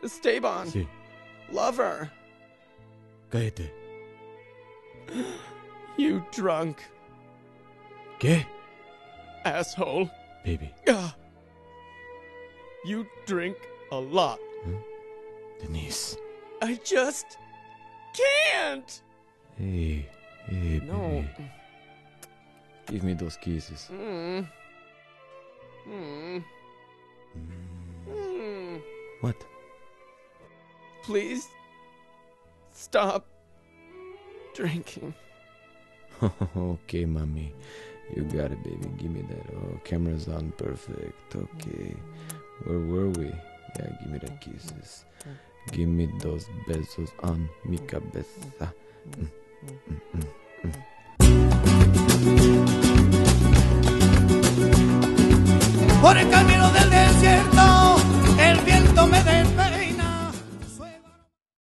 Esteban. Sí. Lover. Cállate. You drunk ¿Qué? asshole. Baby. You drink a lot. Denise. I just can't. Hey, baby. No. Give me those kisses. What? Please stop drinking. Okay, mommy. You got it, baby. Give me that. Oh, camera's on. Perfect. Okay. Where were we? Yeah, give me the kisses. Give me those besos on mi cabeza. Por el camino del desierto, el viento me detiene.